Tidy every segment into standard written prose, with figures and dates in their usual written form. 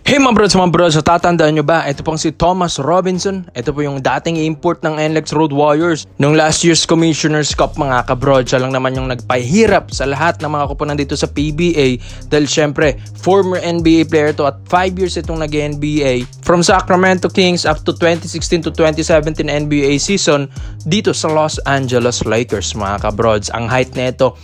Hey mga bros, so tatandaan nyo ba? Ito pong si Thomas Robinson. Ito po yung dating import ng NLEX Road Warriors nung last year's Commissioner's Cup mga kabros. Siya lang naman yung nagpahirap sa lahat ng mga kupunan dito sa PBA dahil syempre former NBA player to at 5 years itong nag-NBA from Sacramento Kings up to 2016 to 2017 NBA season dito sa Los Angeles Lakers mga kabros. Ang height nito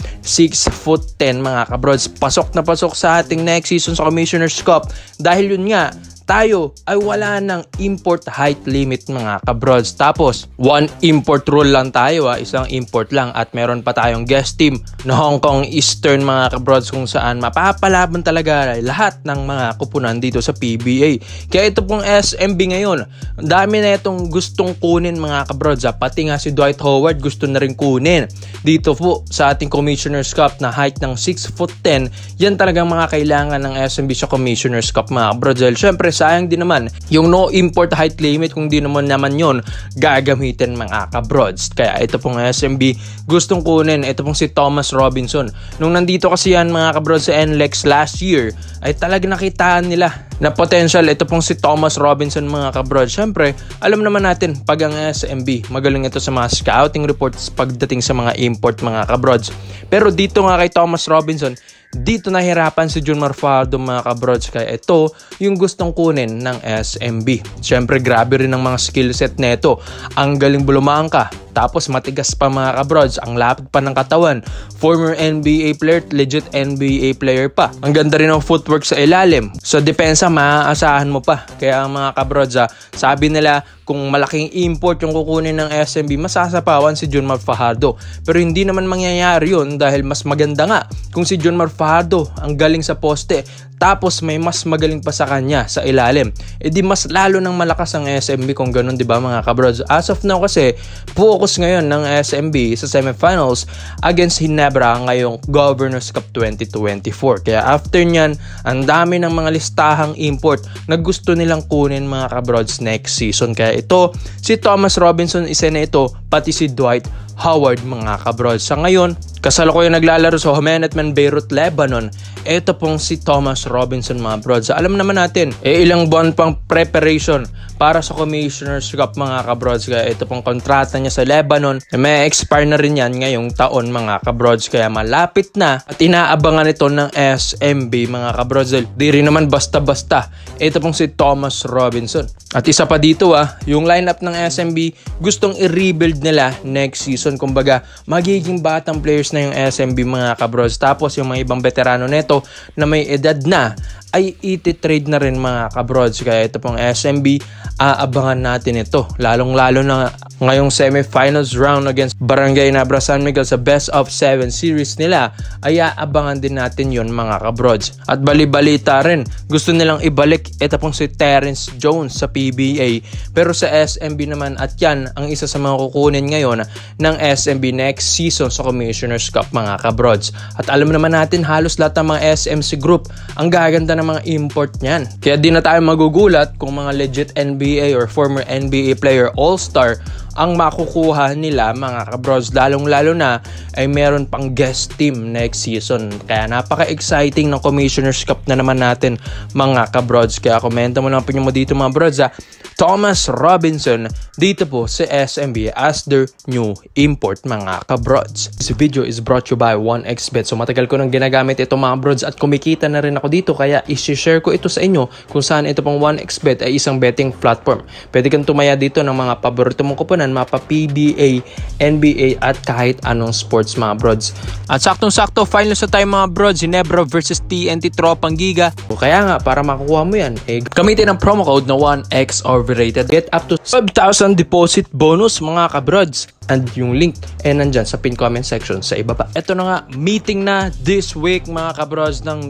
6'10" mga kabros. Pasok na pasok sa ating next season sa Commissioner's Cup dahil yun nga, tayo ay wala ng import height limit mga kabrods. Tapos, one import rule lang tayo isang import lang at meron pa tayong guest team na Hong Kong Eastern mga kabrods kung saan mapapalaban talaga lahat ng mga kupunan dito sa PBA. Kaya ito pong SMB ngayon, dami na itong gustong kunin mga kabrods. Pati nga si Dwight Howard gusto na rin kunin. Dito po sa ating Commissioner's Cup na height ng 6'10", yan talagang mga kailangan ng SMB sa Commissioner's Cup mga kabrods. Dahil syempre sayang din naman yung no import height limit kung di naman yon gagamitin mga kabrods. Kaya ito pong SMB gustong kunin, ito pong si Thomas Robinson. Nung nandito kasi yan mga kabrods sa NLEX last year ay talaga nakitaan nila na potential ito pong si Thomas Robinson mga kabrods. Syempre alam naman natin pag ang SMB magaling ito sa mga scouting reports pagdating sa mga import mga kabrods. Pero dito nga kay Thomas Robinson, dito nahirapan si Junmar Fajardo mga kabrods. Kaya ito yung gustong kunin ng SMB. Siyempre grabe rin ang mga skill set neto. Ang galing bulumangka. Tapos matigas pa mga kabrods. Ang lapit pa ng katawan. Former NBA player, legit NBA player pa. Ang ganda rin ng footwork sa ilalim. Sa depensa maaasahan mo pa. Kaya mga kabrods sabi nila kung malaking import yung kukunin ng SMB, masasapawan si Junmar Fajardo. Pero hindi naman mangyayari yun dahil mas maganda nga kung si Junmar Fajardo ang galing sa poste tapos may mas magaling pa sa kanya sa ilalim. E di mas lalo nang malakas ang SMB kung ganun, di ba mga kabrods? As of now kasi, focus ngayon ng SMB sa semifinals against Ginebra ngayong Governors Cup 2024. Kaya after nyan, ang dami ng mga listahang import na gusto nilang kunin mga kabrods next season. Kaya ito, si Thomas Robinson isa na ito, pati si Dwight Howard mga kabrods. Sa ngayon, kasalukuyan naglalaro sa Homenetmen Beirut, Lebanon. Ito pong si Thomas Robinson mga brods. Alam naman natin, ilang buwan pang preparation para sa Commissioner's Cup mga kabrods. Kaya ito pong kontrata niya sa Lebanon, may expire na rin yan ngayong taon mga kabrods. Kaya malapit na at inaabangan ito ng SMB mga kabrods. Di rin naman basta-basta. Ito pong si Thomas Robinson. At isa pa dito yung lineup ng SMB gustong i-rebuild nila next season. Kumbaga, magiging batang players na yung SMB mga kabrods. Tapos yung mga ibang veterano neto na may edad na ay iti-trade na rin mga kabrods. Kaya ito pong SMB, aabangan natin ito. Lalong-lalo na ngayong semifinals round against Barangay Nabra San Miguel sa best of 7 series nila, ay aabangan din natin yon mga kabrods. At bali-balita rin, gusto nilang ibalik ito pong si Terrence Jones sa PBA. Pero sa SMB naman, at yan ang isa sa mga kukunin ngayon ng SMB next season sa Commissioner's Cup mga kabrods. At alam naman natin halos lahat ng mga SMC group ang gaganda ng mga import niyan. Kaya di na tayo magugulat kung mga legit NBA or former NBA player all-star ang makukuha nila mga kabrods. Lalong-lalo na ay meron pang guest team next season. Kaya napaka-exciting ng Commissioner's Cup na naman natin mga kabrods. Kaya komenta mo lang opinion mo dito mga brods Thomas Robinson dito po sa SMB as their new import mga kabrods. This video is brought to you by 1xBet. So matagal ko nang ginagamit ito mga brods at kumikita na rin ako dito. Kaya i-share ko ito sa inyo kung saan ito pong 1xBet ay isang betting platform. Pwede kang tumaya dito ng mga paborito mong kuponan, mapa PBA, NBA at kahit anong sports mga brods. At saktong-sakto finals na tayo mga brods, Ginebra versus TNT Tropang Giga. O kaya nga para makukuha mo yan, gamitin ang promo code na 1x overrated. Get up to 5,000 deposit bonus mga kabrods. And yung link nandyan sa pin comment section sa ibaba. Ito na nga, meeting na this week mga kabrods ng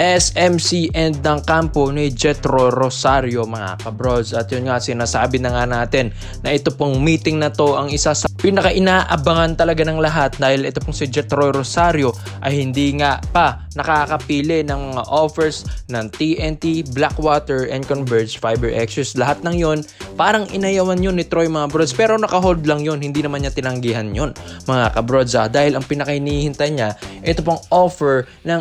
SMC and ng kampo ni Jetro Rosario mga kabrods. At yun nga, sinasabi na nga natin na ito pong meeting na to ang isa sa pinaka-inaabangan talaga ng lahat dahil ito pong si Jetro Rosario ay hindi nga pa nakakapili ng mga offers ng TNT, Blackwater, and Converge Fiber Extras. Lahat ng yon Parang inayawan yun ni Troy mga brods, pero naka-hold lang yun, hindi naman niya tinanggihan yun mga kabrods, dahil ang pinakainihintay niya ito pong offer ng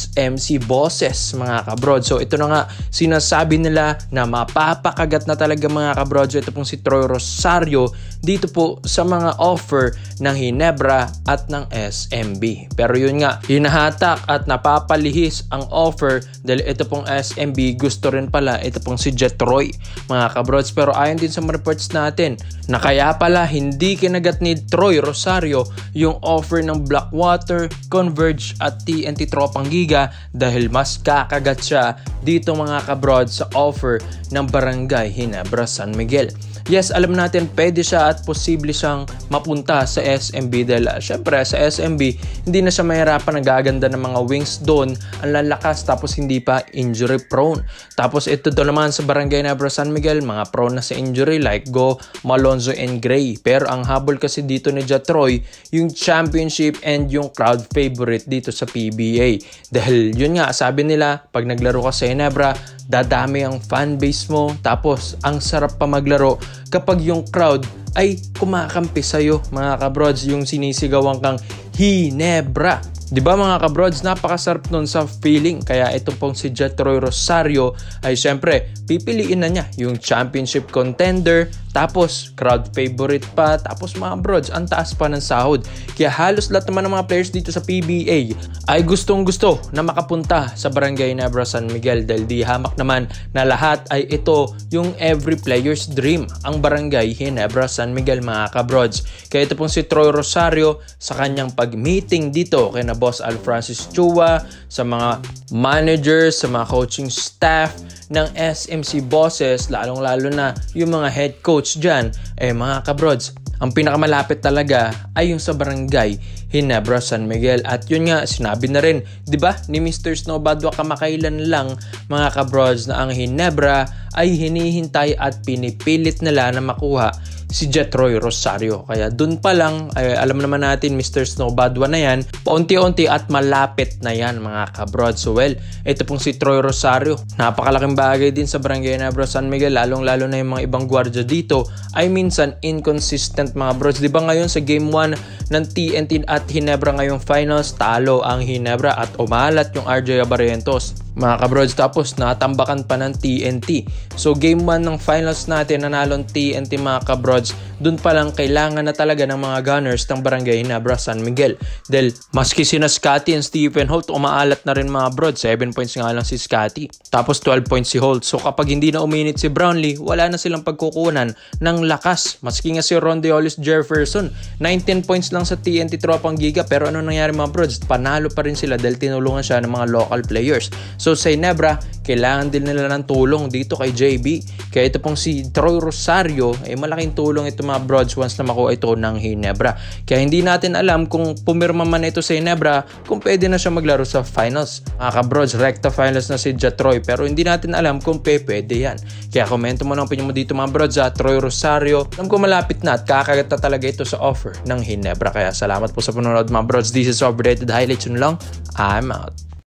SMC bosses mga kabrods. So ito na nga sinasabi nila na mapapakagat na talaga mga kabrods ito pong si Troy Rosario dito po sa mga offer ng Ginebra at ng SMB. Pero yun nga, hinahatak at napapalihis ang offer dahil ito pong SMB gusto rin pala ito pong si Jet Troy mga kabrods. Pero ayon din sa reports natin na kaya pala hindi kinagat ni Troy Rosario yung offer ng Blackwater, Converge at TNT Tropang Giga dahil mas kakagat siya dito mga kabrods sa offer ng Barangay Ginebra San Miguel. Yes, alam natin pwede siya at posible siyang mapunta sa SMB dahil syempre sa SMB hindi na siya mahirapan, nagaganda ng mga wings doon, ang lalakas tapos hindi pa injury prone. Tapos ito doon naman sa Barangay Ginebra San Miguel, mga prone na sa injury like Go, Malonzo and Gray. Pero ang habol kasi dito ni Jet Troy, yung championship and yung crowd favorite dito sa PBA. Dahil yun nga, sabi nila pag naglaro ka sa Ginebra, dadami ang fanbase mo, tapos ang sarap pa maglaro kapag yung crowd ay kumakampi sa'yo mga kabrods, yung sinisigawan kang Ginebra. Diba mga kabrods, napakasarap nun sa feeling. Kaya ito pong si Jet Troy Rosario ay syempre pipiliin na niya yung championship contender, tapos crowd favorite pa, tapos mga brods, ang taas pa ng sahod. Kaya halos lahat naman ng mga players dito sa PBA ay gustong gusto na makapunta sa Barangay Ginebra San Miguel dahil di hamak naman na lahat ay ito yung every player's dream, ang Barangay Ginebra San Miguel mga kabrods. Kaya ito pong si Troy Rosario sa kanyang pag-meeting dito kay na Boss Al Francis Chua, sa mga managers, sa mga coaching staff ng SMC bosses, lalong-lalo na yung mga head coach dyan, mga kabrods, ang pinakamalapit talaga ay yung sa Barangay Ginebra San Miguel. At yun nga, sinabi na rin, di ba, ni Mr. Snowbadwa kamakailan lang mga kabrods na ang Ginebra ay hinihintay at pinipilit nila na makuha si Jet Troy Rosario. Kaya dun pa lang, alam naman natin Mr. Snowbadwa na yan, paunti-unti at malapit na yan mga kabrods. So well, ito pong si Troy Rosario, napakalaking bagay din sa Barangay Ginebra San Miguel, lalong-lalo na yung mga ibang gwardiya dito ay minsan inconsistent mga brods. Di ba ngayon sa game 1 ng TNT at Ginebra ngayong finals, talo ang Ginebra at umalat yung RJ Abarrientos mga kabrods, tapos natambakan pa ng TNT. So game 1 ng finals natin, nanalong TNT mga kabrods, dun pa lang kailangan na talaga ng mga Gunners ng Barangay Ginebra San Miguel. Dahil maski sina Scotty and Stephen Holt, umaalat na rin mga brods, 7 points nga lang si Scotty, tapos 12 points si Holt. So kapag hindi na uminit si Brownlee, wala na silang pagkukunan ng lakas. Maski nga si Rondeolis Jefferson, 19 points lang sa TNT Tropang Giga, pero ano nangyari mga brods? Panalo pa rin sila dahil tinulungan siya ng mga local players. So sa Ginebra, kailangan din nila ng tulong dito kay JB. Kaya ito pong si Troy Rosario, malaking tulong ito mga brods once na makuha ito ng Ginebra. Kaya hindi natin alam kung pumirma man ito sa Ginebra, kung pwede na siya maglaro sa finals. Mga kabrods, recta finals na si Jet Troy, pero hindi natin alam kung pwede yan. Kaya komento mo lang opinion mo dito mga brods, Troy Rosario. Alam ko malapit na at kakagat na talaga ito sa offer ng Ginebra. Kaya salamat po sa panonood mga brods. This is Overrated Highlights. Yun lang, I'm out.